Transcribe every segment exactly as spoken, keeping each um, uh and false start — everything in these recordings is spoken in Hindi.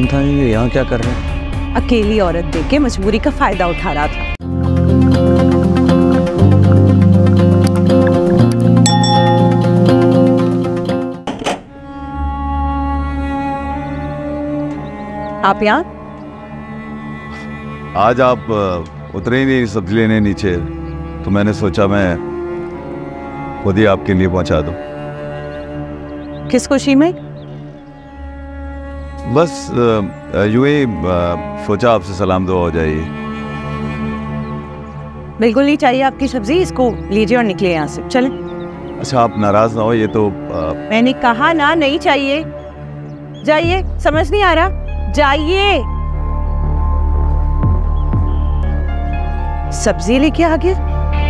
था ये? यहाँ क्या कर रहे हैं? अकेली औरत देख के मजबूरी का फायदा उठा रहा था। आप यहाँ? आज आप उतरे ही नहीं सब्जी लेने नीचे, तो मैंने सोचा मैं खुद ही आपके लिए पहुंचा दूं। किस खुशी में? बस यूं ही सोचा आपसे सलाम दुआ हो जाएगी। बिल्कुल नहीं चाहिए आपकी सब्जी, इसको लीजिए और निकले यहाँ से, चलें। अच्छा आप नाराज ना हो, ये तो आ... मैंने कहा ना नहीं चाहिए। जाइए, समझ नहीं आ रहा? जाइए। सब्जी लेके आ गए।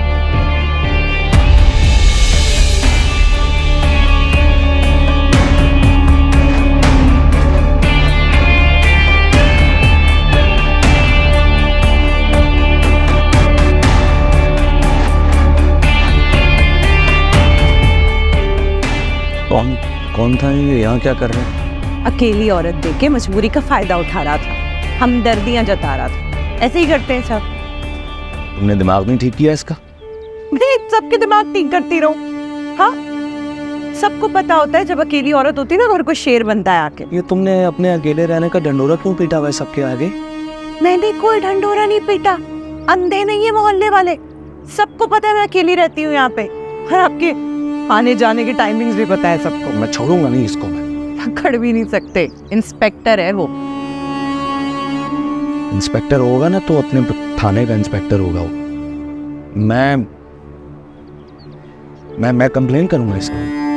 कौन कौन था ये? यहाँ क्या कर रहे हैं? अकेली औरत देख के मजबूरी का फायदा उठा रहा था, हमदर्दियां जता रहा था। ऐसे ही करते हैं सब। तुमने दिमाग नहीं ठीक किया इसका? मैं सबके दिमाग ठीक करती रहूं? हाँ, सबको पता होता है जब अकेली औरत होती है ना घर को शेर बनता है आके। ये तुमने अपने अकेले रहने का ढंडोरा क्यों पीटा हुआ है सबके आगे? मैंने कोई ढंडोरा नहीं पीटा, अंधे नहीं है मोहल्ले वाले, सबको पता है मैं अकेली रहती हूँ यहाँ पे, और आपके आने जाने की टाइमिंग्स भी पता है सबको। मैं छोड़ूंगा नहीं इसको, मैं पकड़ भी नहीं सकते, इंस्पेक्टर है वो। इंस्पेक्टर होगा ना तो अपने थाने का इंस्पेक्टर होगा वो। मैं मैं मैं कंप्लेन करूंगा इसको।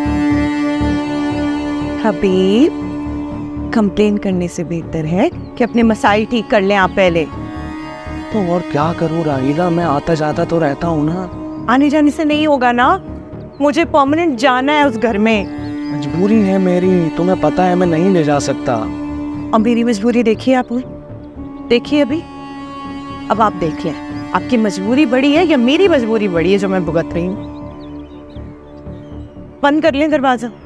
हबीब, कंप्लेन करने से बेहतर है कि अपने मसाइल ठीक कर लें आप पहले। तो और क्या करूं राहीला, मैं आता जाता तो रहता हूँ ना। आने जाने से नहीं होगा ना, मुझे परमानेंट जाना है उस घर में। मजबूरी है मेरी, तुम्हें पता है मैं नहीं ले जा सकता। और मेरी मजबूरी देखिए आपने, देखिए अभी। अब आप देख लें, आपकी मजबूरी बड़ी है या मेरी मजबूरी बड़ी है जो मैं भुगत रही हूँ। बंद कर लें दरवाजा।